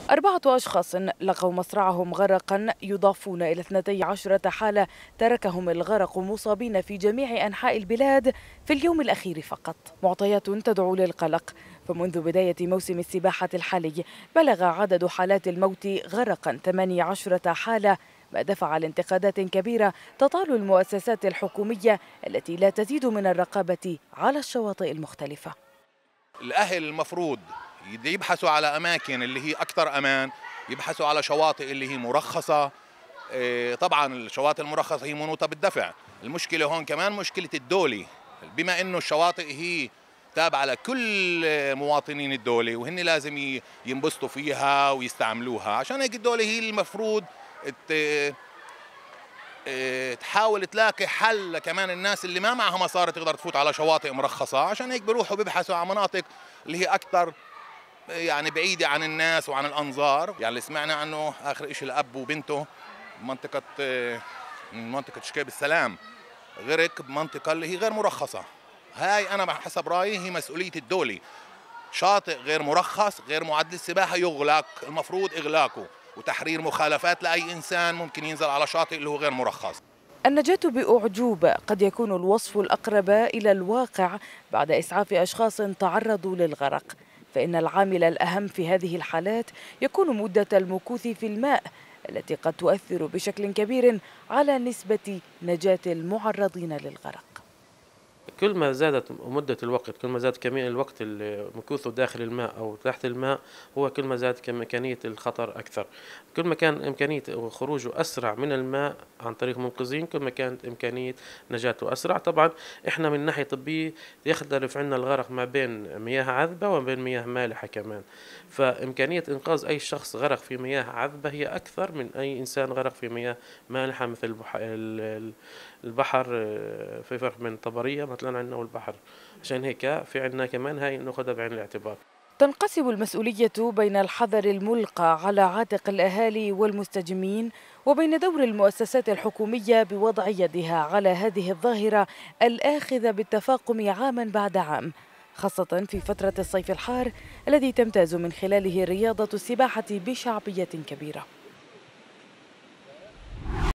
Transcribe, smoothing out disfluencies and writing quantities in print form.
4 أشخاص لقوا مصرعهم غرقا، يضافون إلى 12 حالة تركهم الغرق مصابين في جميع أنحاء البلاد في اليوم الأخير فقط. معطيات تدعو للقلق، فمنذ بداية موسم السباحة الحالي بلغ عدد حالات الموت غرقا 18 حالة، ما دفع لانتقادات كبيرة تطال المؤسسات الحكومية التي لا تزيد من الرقابة على الشواطئ المختلفة. الأهل المفروض يبحثوا على أماكن اللي هي أكثر أمان، يبحثوا على شواطئ اللي هي مرخصة. طبعا الشواطئ المرخصة هي منوطة بالدفع. المشكلة هون كمان مشكلة الدولة، بما إنه الشواطئ هي تابعة لكل مواطنين الدولة وهن لازم ينبسطوا فيها ويستعملوها. عشان هيك الدولة هي المفروض تحاول تلاقي حل كمان الناس اللي ما معها مصاري تقدر تفوت على شواطئ مرخصة. عشان هيك بيروحوا بيبحثوا عن مناطق اللي هي أكثر يعني بعيدة عن الناس وعن الأنظار. يعني اللي سمعنا عنه آخر إشي الأب وبنته منطقة شكيب السلام غرق بمنطقة اللي هي غير مرخصة. هاي أنا حسب رأيي هي مسؤولية الدولة. شاطئ غير مرخص غير معد السباحة يغلق، المفروض إغلاقه وتحرير مخالفات لأي إنسان ممكن ينزل على شاطئ اللي هو غير مرخص. النجاة بأعجوبة قد يكون الوصف الأقرب إلى الواقع بعد إسعاف أشخاص تعرضوا للغرق، فإن العامل الأهم في هذه الحالات يكون مدة المكوث في الماء التي قد تؤثر بشكل كبير على نسبة نجاة المعرضين للغرق. كل ما زادت مدة الوقت، كل ما زاد كمية الوقت اللي مكوثه داخل الماء أو تحت الماء، هو كل ما زاد إمكانية الخطر أكثر. كل ما كان إمكانية خروجه أسرع من الماء عن طريق منقذين، كل ما كانت إمكانية نجاته أسرع. طبعا إحنا من ناحية طبية يختلف عنا الغرق ما بين مياه عذبة وما بين مياه مالحة كمان، فإمكانية إنقاذ أي شخص غرق في مياه عذبة هي أكثر من أي إنسان غرق في مياه مالحة مثل البحر. في فرق بين الطبرية مثلا عندنا والبحر، عشان هيك في عندنا كمان هاي ناخذها بعين الاعتبار. تنقسم المسؤولية بين الحذر الملقى على عاتق الأهالي والمستجمين وبين دور المؤسسات الحكومية بوضع يدها على هذه الظاهرة الآخذة بالتفاقم عاما بعد عام، خاصة في فترة الصيف الحار الذي تمتاز من خلاله رياضة السباحة بشعبية كبيرة.